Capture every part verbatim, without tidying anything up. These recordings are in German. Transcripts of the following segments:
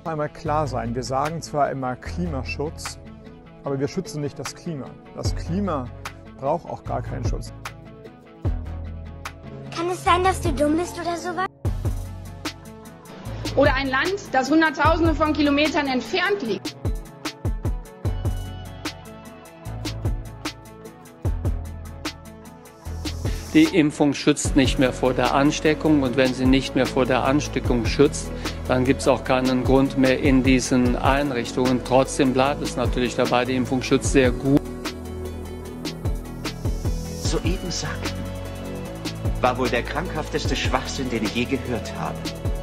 Einmal klar sein, wir sagen zwar immer Klimaschutz, aber wir schützen nicht das Klima. Das Klima braucht auch gar keinen Schutz. Kann es sein, dass du dumm bist oder sowas? Oder ein Land, das Hunderttausende von Kilometern entfernt liegt. Die Impfung schützt nicht mehr vor der Ansteckung, und wenn sie nicht mehr vor der Ansteckung schützt, dann gibt es auch keinen Grund mehr in diesen Einrichtungen. Trotzdem bleibt es natürlich dabei, die Impfung schützt sehr gut. Soeben sagten, war wohl der krankhafteste Schwachsinn, den ich je gehört habe.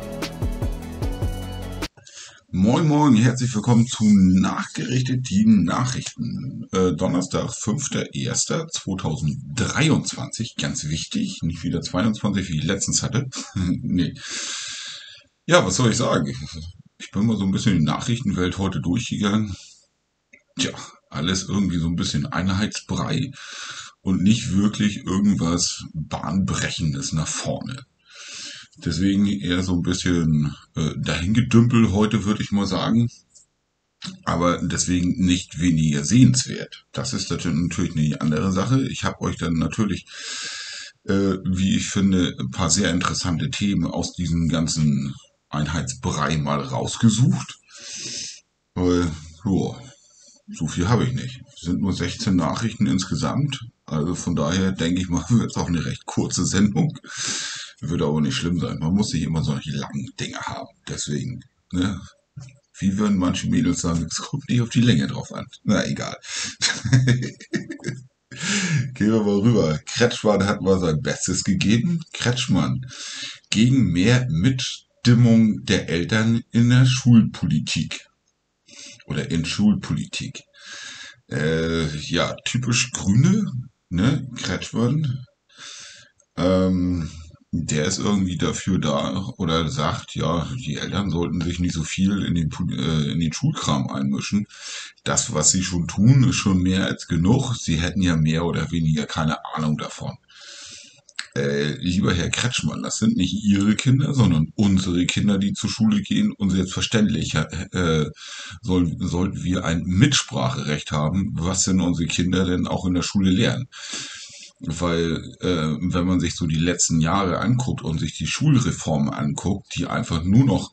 Moin Moin, herzlich willkommen zu Nachgerichtet, die Nachrichten. Äh, Donnerstag, fünfter erster zweitausenddreiundzwanzig, ganz wichtig, nicht wieder zweiundzwanzig, wie ich letztens hatte. Nee. Ja, was soll ich sagen? Ich bin mal so ein bisschen in die Nachrichtenwelt heute durchgegangen. Tja, alles irgendwie so ein bisschen Einheitsbrei und nicht wirklich irgendwas Bahnbrechendes nach vorne. Deswegen eher so ein bisschen äh, dahingedümpel heute, würde ich mal sagen. Aber deswegen nicht weniger sehenswert. Das ist natürlich eine andere Sache. Ich habe euch dann natürlich, äh, wie ich finde, ein paar sehr interessante Themen aus diesem ganzen Einheitsbrei mal rausgesucht. Äh, joa, so viel habe ich nicht. Es sind nur sechzehn Nachrichten insgesamt. Also von daher denke ich mal, wird es auch eine recht kurze Sendung. Würde aber nicht schlimm sein. Man muss nicht immer solche langen Dinge haben. Deswegen, ne? Wie würden manche Mädels sagen, es kommt nicht auf die Länge drauf an. Na, egal. Gehen wir mal rüber. Kretschmann hat mal sein Bestes gegeben. Kretschmann gegen mehr Mitstimmung der Eltern in der Schulpolitik. Oder in Schulpolitik. Äh, ja, typisch Grüne, ne? Kretschmann. Ähm... Der ist irgendwie dafür da oder sagt, ja, die Eltern sollten sich nicht so viel in den, äh, in den Schulkram einmischen. Das, was sie schon tun, ist schon mehr als genug. Sie hätten ja mehr oder weniger keine Ahnung davon. Äh, lieber Herr Kretschmann, das sind nicht Ihre Kinder, sondern unsere Kinder, die zur Schule gehen. Und selbstverständlich äh, sollen, sollten wir ein Mitspracherecht haben, was denn unsere Kinder denn auch in der Schule lernen. Weil äh, wenn man sich so die letzten Jahre anguckt und sich die Schulreformen anguckt, die einfach nur noch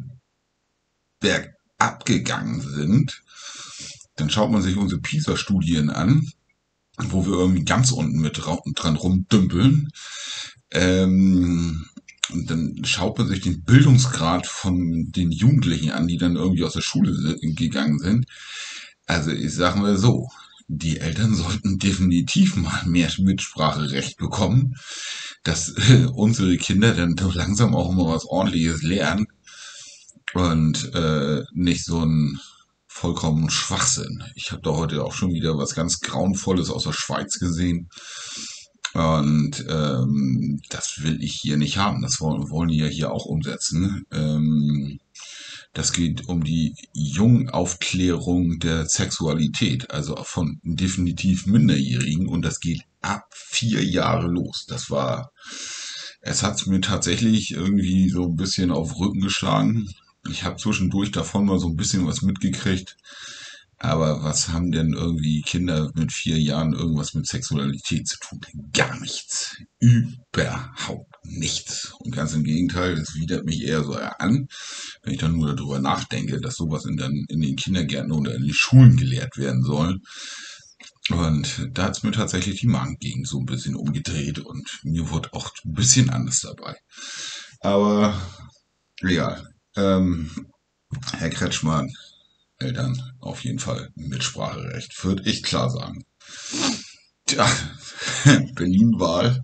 bergab gegangen sind, dann schaut man sich unsere PISA-Studien an, wo wir irgendwie ganz unten mit dran rumdümpeln. Ähm, und dann schaut man sich den Bildungsgrad von den Jugendlichen an, die dann irgendwie aus der Schule gegangen sind. Also ich sag mal so, die Eltern sollten definitiv mal mehr Mitspracherecht bekommen, dass äh, unsere Kinder dann doch langsam auch immer was Ordentliches lernen und äh, nicht so ein vollkommen Schwachsinn. Ich habe da heute auch schon wieder was ganz Grauenvolles aus der Schweiz gesehen und ähm, das will ich hier nicht haben. Das wollen, wollen die ja hier auch umsetzen. Ähm, Das geht um die Jungaufklärung der Sexualität, also von definitiv Minderjährigen, und das geht ab vier Jahre los. Das war, es hat's mir tatsächlich irgendwie so ein bisschen auf den Rücken geschlagen. Ich habe zwischendurch davon mal so ein bisschen was mitgekriegt. Aber was haben denn irgendwie Kinder mit vier Jahren irgendwas mit Sexualität zu tun? Gar nichts. Überhaupt nichts. Und ganz im Gegenteil, das widert mich eher so an, wenn ich dann nur darüber nachdenke, dass sowas in den, in den Kindergärten oder in den Schulen gelehrt werden soll. Und da hat's mir tatsächlich die Magengegend so ein bisschen umgedreht und mir wurde auch ein bisschen anders dabei. Aber egal. Ähm, Herr Kretschmann, Eltern auf jeden Fall Mitspracherecht, würde ich klar sagen. Tja, Berlin-Wahl.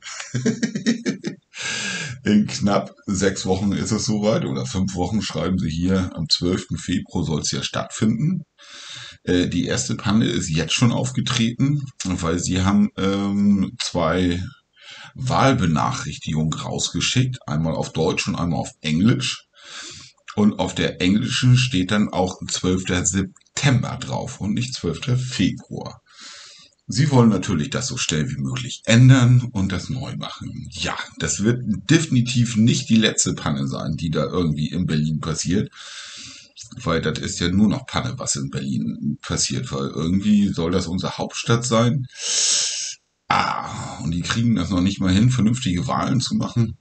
In knapp sechs Wochen ist es soweit, oder fünf Wochen schreiben sie hier, am zwölften Februar soll es ja stattfinden. Äh, die erste Panne ist jetzt schon aufgetreten, weil sie haben ähm, zwei Wahlbenachrichtigungen rausgeschickt, einmal auf Deutsch und einmal auf Englisch. Und auf der englischen steht dann auch zwölfter September drauf und nicht zwölfter Februar. Sie wollen natürlich das so schnell wie möglich ändern und das neu machen. Ja, das wird definitiv nicht die letzte Panne sein, die da irgendwie in Berlin passiert. Weil das ist ja nur noch Panne, was in Berlin passiert, weil irgendwie soll das unsere Hauptstadt sein. Ah, und die kriegen das noch nicht mal hin, vernünftige Wahlen zu machen.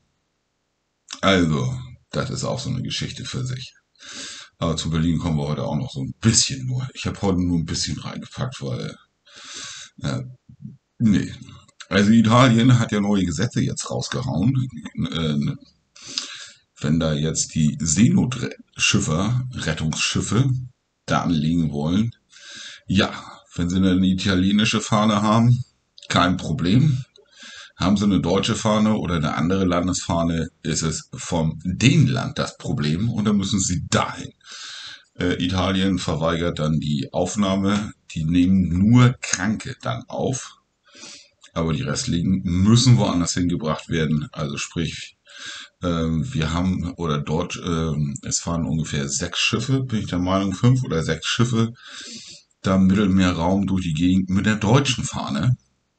Also, das ist auch so eine Geschichte für sich. Aber zu Berlin kommen wir heute auch noch so ein bisschen nur. Ich habe heute nur ein bisschen reingepackt, weil, äh, nee. Also Italien hat ja neue Gesetze jetzt rausgehauen. Äh, wenn da jetzt die Seenotschiffer, Rettungsschiffe, da anlegen wollen, ja, wenn sie eine italienische Fahne haben, kein Problem. Haben sie eine deutsche Fahne oder eine andere Landesfahne, ist es vom dem Land das Problem und dann müssen sie dahin. Äh, Italien verweigert dann die Aufnahme, die nehmen nur Kranke dann auf, aber die restlichen müssen woanders hingebracht werden, also sprich, wir haben, oder dort, es fahren ungefähr sechs Schiffe, bin ich der Meinung, fünf oder sechs Schiffe, da im Mittelmeerraum durch die Gegend mit der deutschen Fahne.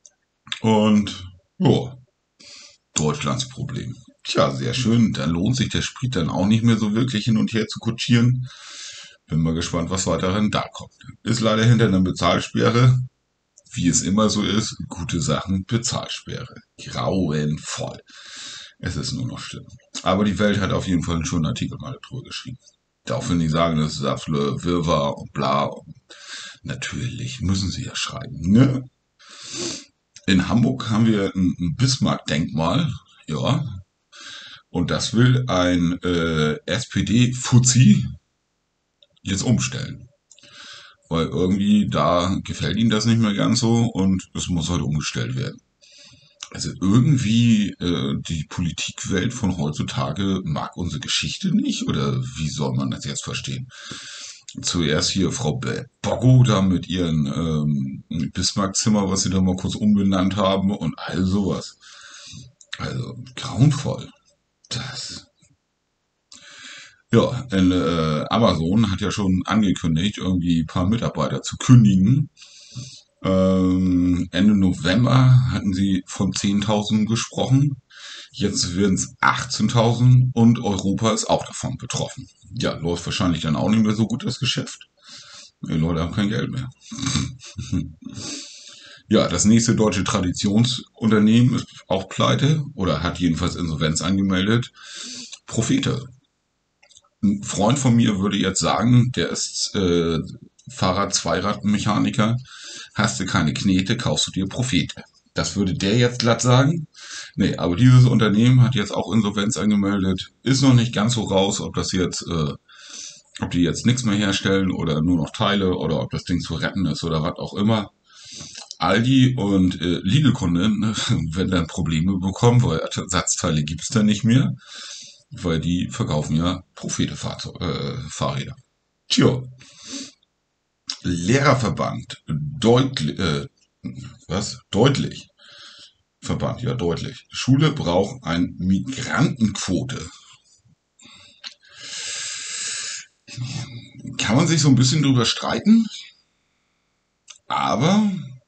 Und, ja, Deutschlands Problem. Tja, sehr schön, dann lohnt sich der Sprit dann auch nicht mehr so wirklich hin und her zu kutschieren. Bin mal gespannt, was weiterhin da kommt. Ist leider hinter einer Bezahlsperre, wie es immer so ist, gute Sachen, Bezahlsperre. Grauenvoll. Es ist nur noch schlimm. Aber die Welt hat auf jeden Fall einen schönen Artikel mal darüber geschrieben. Auch wenn die sagen, das ist absolute Wirrwarr und bla. Und natürlich müssen sie ja schreiben, ne? In Hamburg haben wir ein, ein Bismarck-Denkmal, ja. Und das will ein äh, S P D-Fuzzi jetzt umstellen. Weil irgendwie da gefällt ihnen das nicht mehr ganz so und es muss halt umgestellt werden. Also irgendwie äh, die Politikwelt von heutzutage mag unsere Geschichte nicht, oder wie soll man das jetzt verstehen? Zuerst hier Frau Boggo da mit ihren ähm, Bismarck-Zimmer, was sie da mal kurz umbenannt haben und all sowas. Also grauenvoll. Das. Ja, denn äh, Amazon hat ja schon angekündigt, irgendwie ein paar Mitarbeiter zu kündigen. Ähm, Ende November hatten sie von zehntausend gesprochen. Jetzt werden es achtzehntausend und Europa ist auch davon betroffen. Ja, läuft wahrscheinlich dann auch nicht mehr so gut das Geschäft. Die Leute haben kein Geld mehr. Ja, das nächste deutsche Traditionsunternehmen ist auch pleite oder hat jedenfalls Insolvenz angemeldet. Profete. Ein Freund von mir würde jetzt sagen, der ist äh, Fahrrad-Zweiradmechaniker. Hast du keine Knete, kaufst du dir Profete. Das würde der jetzt glatt sagen. Nee, aber dieses Unternehmen hat jetzt auch Insolvenz angemeldet. Ist noch nicht ganz so raus, ob das jetzt, äh, ob die jetzt nichts mehr herstellen oder nur noch Teile oder ob das Ding zu retten ist oder was auch immer. Aldi und äh, Lidl-Kunden, ne, wenn dann Probleme bekommen, weil Ersatzteile gibt's da nicht mehr, weil die verkaufen ja Profete-Fahrräder. Tja. Lehrerverband deutlich, äh, was? Deutlich. Verband, ja, deutlich. Schule braucht eine Migrantenquote. Kann man sich so ein bisschen drüber streiten, aber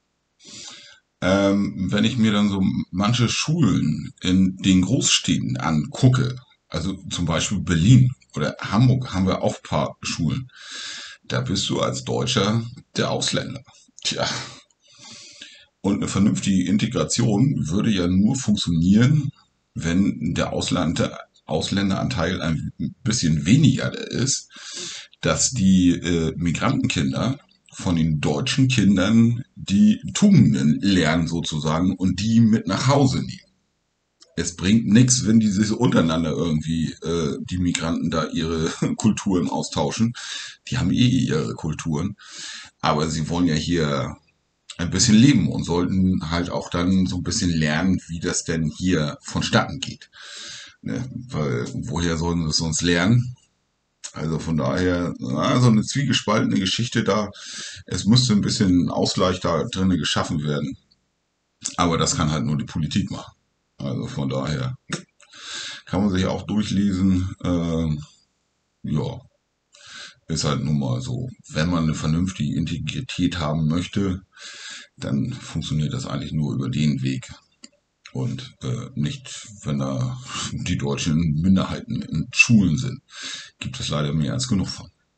ähm, wenn ich mir dann so manche Schulen in den Großstädten angucke, also zum Beispiel Berlin oder Hamburg haben wir auch ein paar Schulen, da bist du als Deutscher der Ausländer. Tja. Und eine vernünftige Integration würde ja nur funktionieren, wenn der Ausländer, Ausländeranteil ein bisschen weniger ist, dass die äh, Migrantenkinder von den deutschen Kindern die Tugenden lernen sozusagen und die mit nach Hause nehmen. Es bringt nichts, wenn die sich untereinander irgendwie, äh, die Migranten da ihre Kulturen austauschen. Die haben eh ihre Kulturen. Aber sie wollen ja hier ein bisschen leben und sollten halt auch dann so ein bisschen lernen, wie das denn hier vonstatten geht. Ne? Weil, woher sollen sie es sonst lernen? Also von daher, na, so eine zwiegespaltene Geschichte da. Es müsste ein bisschen Ausgleich da drinnen geschaffen werden. Aber das kann halt nur die Politik machen. Also von daher kann man sich auch durchlesen. Äh, ja, ist halt nun mal so. Wenn man eine vernünftige Integrität haben möchte, dann funktioniert das eigentlich nur über den Weg. Und äh, nicht, wenn da die deutschen Minderheiten in Schulen sind. Gibt es leider mehr als genug von.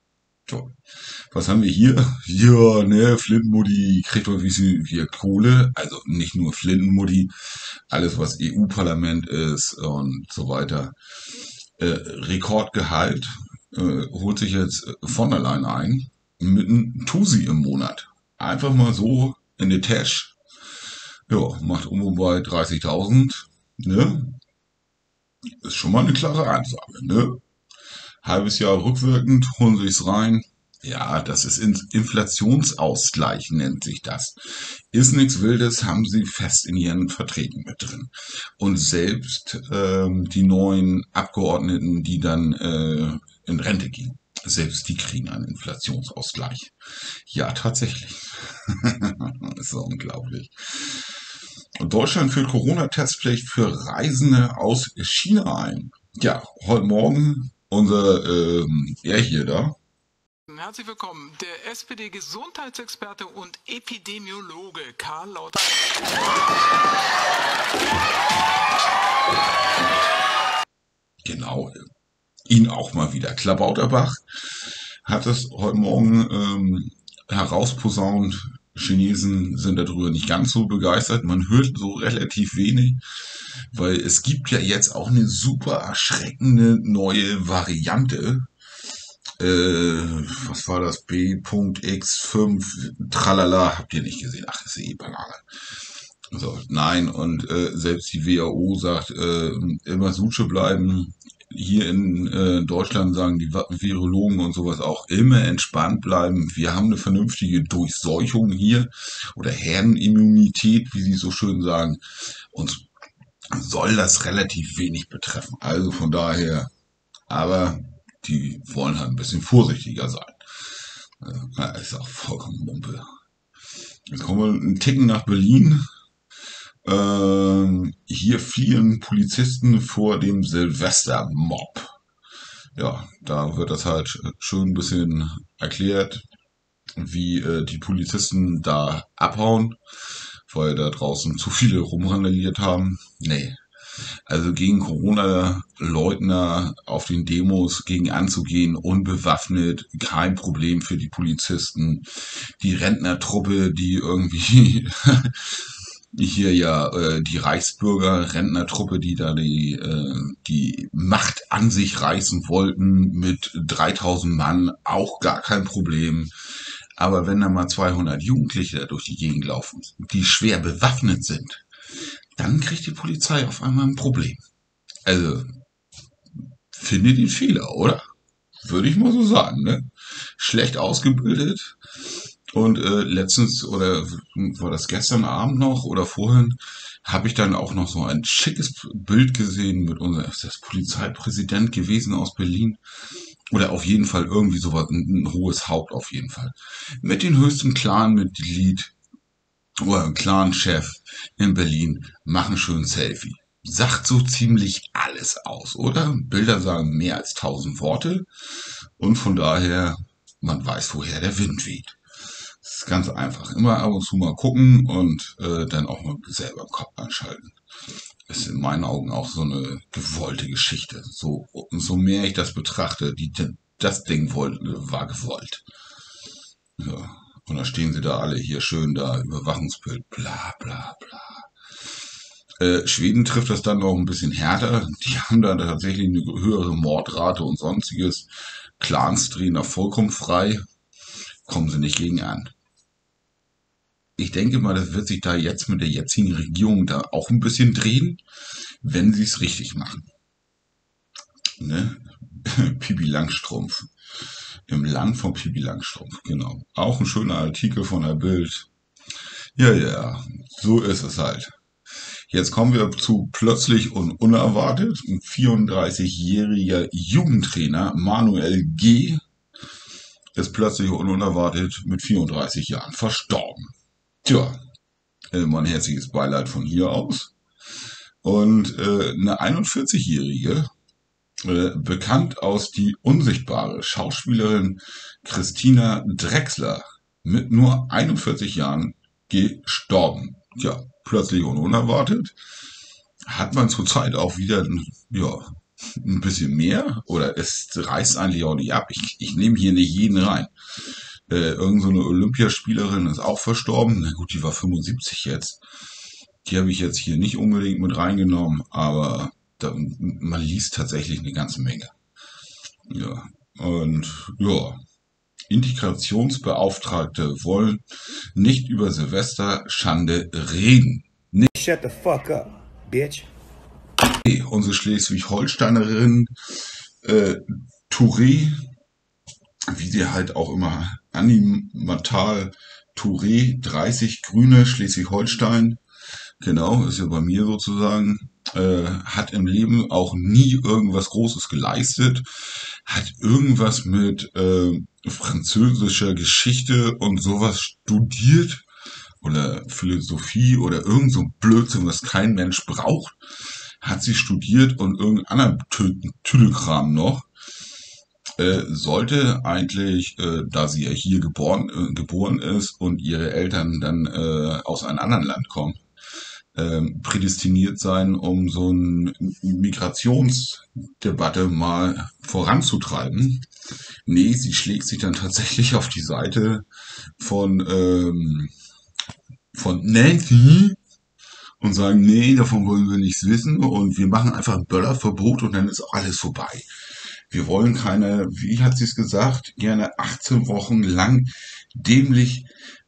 So. Was haben wir hier? Ja, ne, Flintenmutti kriegt doch wie viel Kohle. Also nicht nur Flintenmutti, alles was E U-Parlament ist und so weiter. Äh, Rekordgehalt äh, holt sich jetzt von der Leyen ein mit einem Tusi im Monat. Einfach mal so in die Tasche. Ja, macht um und bei dreißigtausend. Ne? Ist schon mal eine klare Ansage. Ne? Halbes Jahr rückwirkend, holen sich's rein. Ja, das ist Inflationsausgleich, nennt sich das. Ist nichts Wildes, haben sie fest in ihren Verträgen mit drin. Und selbst ähm, die neuen Abgeordneten, die dann äh, in Rente gehen, selbst die kriegen einen Inflationsausgleich. Ja, tatsächlich. Das ist unglaublich. Und Deutschland führt Corona-Testpflicht für Reisende aus China ein. Ja, heute Morgen unser ähm, er hier da. Herzlich willkommen, der S P D-Gesundheitsexperte und Epidemiologe Karl Lauterbach. Genau, ihn auch mal wieder. Klabauterbach hat es heute Morgen ähm, herausposaunt. Chinesen sind darüber nicht ganz so begeistert. Man hört so relativ wenig, weil es gibt ja jetzt auch eine super erschreckende neue Variante. Äh, was war das? B X fünf, tralala, habt ihr nicht gesehen. Ach, ist eh Banane. So, nein, und äh, selbst die W H O sagt, äh, immer Suche bleiben. Hier in äh, Deutschland sagen die Virologen und sowas auch, immer entspannt bleiben. Wir haben eine vernünftige Durchseuchung hier oder Herdenimmunität, wie sie so schön sagen. Uns soll das relativ wenig betreffen. Also von daher, aber die wollen halt ein bisschen vorsichtiger sein. Also, ist auch vollkommen Mumpe. Jetzt kommen wir einen Ticken nach Berlin. Ähm, hier fliehen Polizisten vor dem Silvestermob. Ja, da wird das halt schön ein bisschen erklärt, wie äh, die Polizisten da abhauen, weil da draußen zu viele rumrandaliert haben. Nee. Also gegen Corona-Leugner auf den Demos gegen anzugehen, unbewaffnet, kein Problem für die Polizisten. Die Rentnertruppe, die irgendwie hier ja äh, die Reichsbürger, Rentnertruppe, die da die äh, die Macht an sich reißen wollten mit dreitausend Mann, auch gar kein Problem. Aber wenn da mal zweihundert Jugendliche da durch die Gegend laufen, die schwer bewaffnet sind, dann kriegt die Polizei auf einmal ein Problem. Also, finde den Fehler, oder? Würde ich mal so sagen, ne? Schlecht ausgebildet. Und äh, letztens, oder war das gestern Abend noch, oder vorhin, habe ich dann auch noch so ein schickes Bild gesehen mit unserem, ist das Polizeipräsident gewesen aus Berlin? Oder auf jeden Fall irgendwie sowas, ein, ein hohes Haupt auf jeden Fall. Mit den höchsten Clan-Mitglied oder Clan-Chef in Berlin, machen schön Selfie. Sagt so ziemlich alles aus, oder? Bilder sagen mehr als tausend Worte. Und von daher, man weiß, woher der Wind weht. Das ist ganz einfach. Immer ab und zu mal gucken und äh, dann auch mal selber den Kopf anschalten. Ist in meinen Augen auch so eine gewollte Geschichte. So, so mehr ich das betrachte, die, das Ding wollte, war gewollt. Ja. Und dann stehen sie da alle hier schön da, Überwachungsbild, bla bla bla. Äh, Schweden trifft das dann noch ein bisschen härter. Die haben da tatsächlich eine höhere Mordrate und sonstiges. Clans drehen da vollkommen frei. Kommen sie nicht gegen an. Ich denke mal, das wird sich da jetzt mit der jetzigen Regierung da auch ein bisschen drehen, wenn sie es richtig machen. Ne? Pipi Langstrumpf. Im Land von Pipi Langstrumpf, genau. Auch ein schöner Artikel von der Bild. Ja, ja, so ist es halt. Jetzt kommen wir zu plötzlich und unerwartet. Ein vierunddreißigjähriger Jugendtrainer, Manuel G., ist plötzlich und unerwartet mit vierunddreißig Jahren verstorben. Tja, äh, mein herzliches Beileid von hier aus. Und äh, eine einundvierzigjährige, äh, bekannt aus Die Unsichtbare, Schauspielerin Christina Drechsler, mit nur einundvierzig Jahren gestorben. Tja, plötzlich und unerwartet. Hat man zurzeit auch wieder, ja, ein bisschen mehr oder es reißt eigentlich auch nicht ab. Ich, ich nehme hier nicht jeden rein. Äh, irgend so eine Olympiaspielerin ist auch verstorben. Na gut, die war fünfundsiebzig jetzt. Die habe ich jetzt hier nicht unbedingt mit reingenommen, aber da, man liest tatsächlich eine ganze Menge. Ja, und ja, Integrationsbeauftragte wollen nicht über Silvesterschande reden. Shut the fuck up, bitch. Nee, unsere Schleswig-Holsteinerin äh, Touré, wie sie halt auch immer, Animatal Touré, dreißig Grüne, Schleswig-Holstein, genau, ist ja bei mir sozusagen, äh, hat im Leben auch nie irgendwas Großes geleistet, hat irgendwas mit äh, französischer Geschichte und sowas studiert oder Philosophie oder irgend so Blödsinn, was kein Mensch braucht, hat sie studiert und irgendeinen anderen Tüdelkram noch. Äh, sollte eigentlich, äh, da sie ja hier geboren, äh, geboren ist und ihre Eltern dann äh, aus einem anderen Land kommen, äh, prädestiniert sein, um so eine Migrationsdebatte mal voranzutreiben. Nee, sie schlägt sich dann tatsächlich auf die Seite von, ähm, von Nancy und sagen, nee, davon wollen wir nichts wissen und wir machen einfach ein Böllerverbot und dann ist auch alles vorbei. Wir wollen keine, wie hat sie es gesagt, gerne achtzehn Wochen lang dämlich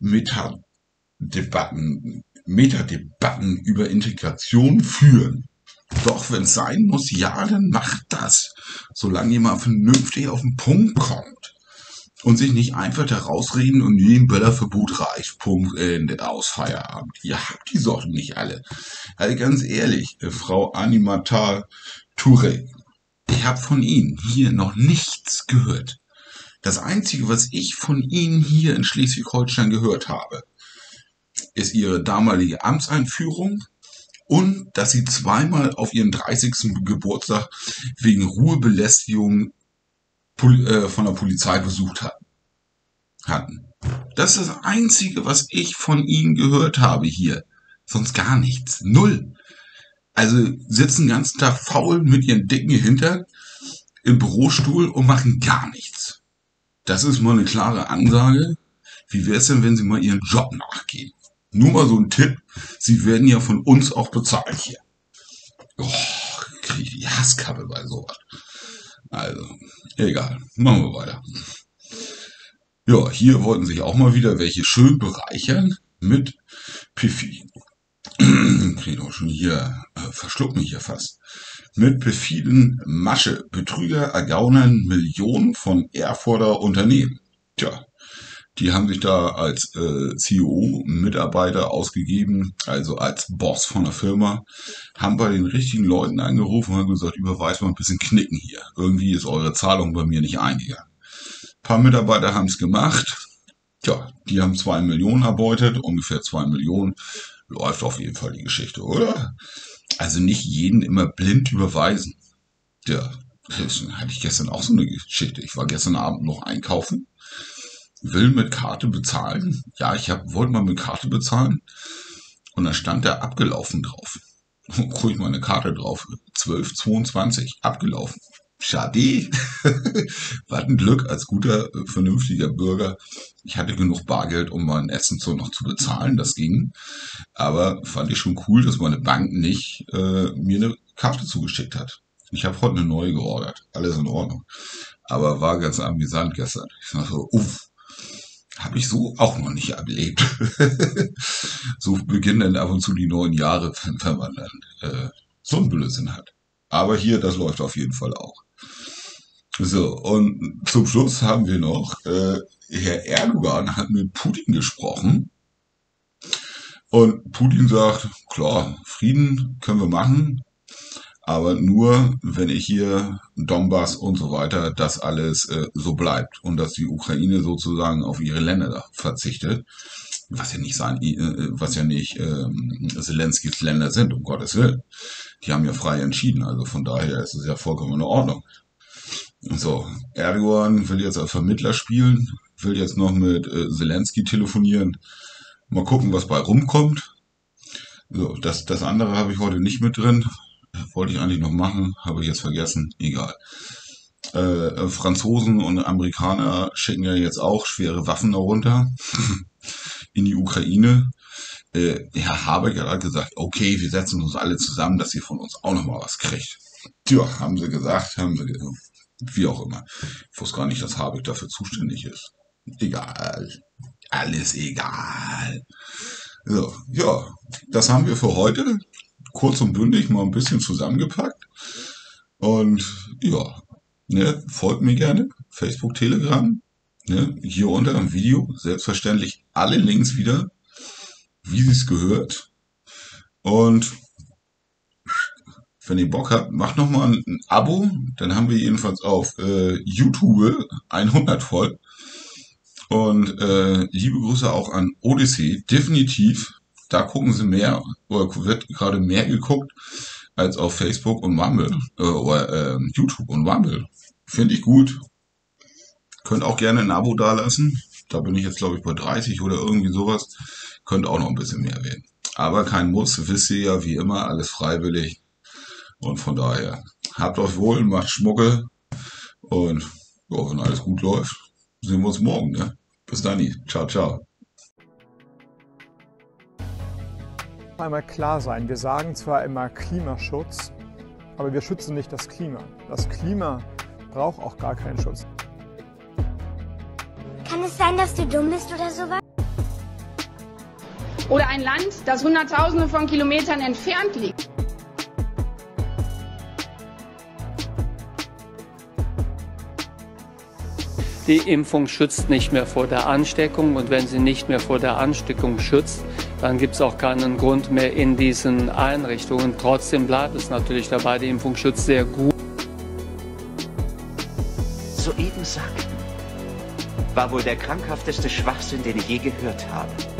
Metadebatten, Metadebatten über Integration führen. Doch, wenn es sein muss, ja, dann macht das. Solange jemand vernünftig auf den Punkt kommt und sich nicht einfach da rausreden und nee, ein Böllerverbot reicht, Punkt, Ende, aus, Feierabend. Ihr habt die Sorten nicht alle. Also ganz ehrlich, Frau Animatal Touré, ich habe von Ihnen hier noch nichts gehört. Das Einzige, was ich von Ihnen hier in Schleswig-Holstein gehört habe, ist Ihre damalige Amtseinführung und dass Sie zweimal auf Ihren dreißigsten Geburtstag wegen Ruhebelästigung von der Polizei besucht hatten. Das ist das Einzige, was ich von Ihnen gehört habe hier. Sonst gar nichts. Null. Also sitzen den ganzen Tag faul mit ihren dicken Hintern im Bürostuhl und machen gar nichts. Das ist mal eine klare Ansage. Wie wäre es denn, wenn Sie mal Ihren Job nachgehen? Nur mal so ein Tipp. Sie werden ja von uns auch bezahlt hier. Oh, kriege ich die Hasskappe bei sowas. Also, egal. Machen wir weiter. Ja, hier wollten sich auch mal wieder welche schön bereichern mit Piffy. Krieg auch schon hier, äh, verschluckt mich hier fast. Mit perfiden Masche. Betrüger ergaunern Millionen von Erfurter Unternehmen. Tja, die haben sich da als äh, C E O-Mitarbeiter ausgegeben, also als Boss von der Firma, haben bei den richtigen Leuten angerufen und haben gesagt, überweist mal ein bisschen Knicken hier. Irgendwie ist eure Zahlung bei mir nicht eingegangen. Ein paar Mitarbeiter haben es gemacht. Tja, die haben zwei Millionen erbeutet, ungefähr zwei Millionen. Läuft auf jeden Fall die Geschichte, oder? Also nicht jeden immer blind überweisen. Ja, das hatte ich gestern auch so eine Geschichte. Ich war gestern Abend noch einkaufen, will mit Karte bezahlen. Ja, ich hab, wollte mal mit Karte bezahlen. Und da stand da abgelaufen drauf. Guck ich mal eine Karte drauf. zwölf zweiundzwanzig, abgelaufen. Schade. Was ein Glück als guter, vernünftiger Bürger. Ich hatte genug Bargeld, um mein Essen so noch zu bezahlen. Das ging. Aber fand ich schon cool, dass meine Bank nicht äh, mir eine Karte zugeschickt hat. Ich habe heute eine neue geordert. Alles in Ordnung. Aber war ganz amüsant gestern. Ich dachte so, uff. Habe ich so auch noch nicht erlebt. So beginnen dann ab und zu die neuen Jahre, wenn man dann äh, so einen Blödsinn hat. Aber hier, das läuft auf jeden Fall auch. So, und zum Schluss haben wir noch, äh, Herr Erdogan hat mit Putin gesprochen. Und Putin sagt, klar, Frieden können wir machen, aber nur, wenn ich hier Donbass und so weiter, das alles äh, so bleibt und dass die Ukraine sozusagen auf ihre Länder verzichtet, was ja nicht sein, äh, was ja nicht äh, Zelenskys Länder sind, um Gottes Willen. Die haben ja frei entschieden, also von daher ist es ja vollkommen in Ordnung. So, Erdogan will jetzt als Vermittler spielen, will jetzt noch mit äh, Zelensky telefonieren. Mal gucken, was bei rumkommt. So, das, das andere habe ich heute nicht mit drin. wollte ich eigentlich noch machen, habe ich jetzt vergessen, egal. Äh, Franzosen und Amerikaner schicken ja jetzt auch schwere Waffen darunter in die Ukraine. Äh, Herr Habeck hat gesagt, okay, wir setzen uns alle zusammen, dass ihr von uns auch nochmal was kriegt. Tja, haben sie gesagt, haben sie gesagt, wie auch immer. Ich wusste gar nicht, dass Habeck dafür zuständig ist. Egal, alles egal. So, ja, das haben wir für heute. Kurz und bündig mal ein bisschen zusammengepackt. Und ja, ne, folgt mir gerne. Facebook, Telegram. Ne, hier unter im Video. Selbstverständlich alle Links wieder, wie sie es gehört. Und wenn ihr Bock habt, macht nochmal ein, ein Abo. Dann haben wir jedenfalls auf äh, YouTube hundert voll. Und äh, liebe Grüße auch an Odyssey. Definitiv. Da gucken sie mehr, oder wird gerade mehr geguckt, als auf Facebook und Rumble, äh, oder äh, YouTube und Rumble. Finde ich gut. Könnt auch gerne ein Abo dalassen. Da bin ich jetzt, glaube ich, bei dreißig oder irgendwie sowas. Könnt auch noch ein bisschen mehr werden. Aber kein Muss, wisst ihr ja, wie immer, alles freiwillig. Und von daher, habt euch wohl, macht Schmucke. Und ja, wenn alles gut läuft, sehen wir uns morgen. Ne? Bis dann. Ciao, ciao. Einmal klar sein, wir sagen zwar immer Klimaschutz, aber wir schützen nicht das Klima. Das Klima braucht auch gar keinen Schutz. Kann es sein, dass du dumm bist oder sowas? Oder ein Land, das Hunderttausende von Kilometern entfernt liegt. Die Impfung schützt nicht mehr vor der Ansteckung und wenn sie nicht mehr vor der Ansteckung schützt, dann gibt es auch keinen Grund mehr in diesen Einrichtungen. Trotzdem bleibt es natürlich dabei, die Impfung schützt sehr gut. Soeben sagten, war wohl der krankhafteste Schwachsinn, den ich je gehört habe.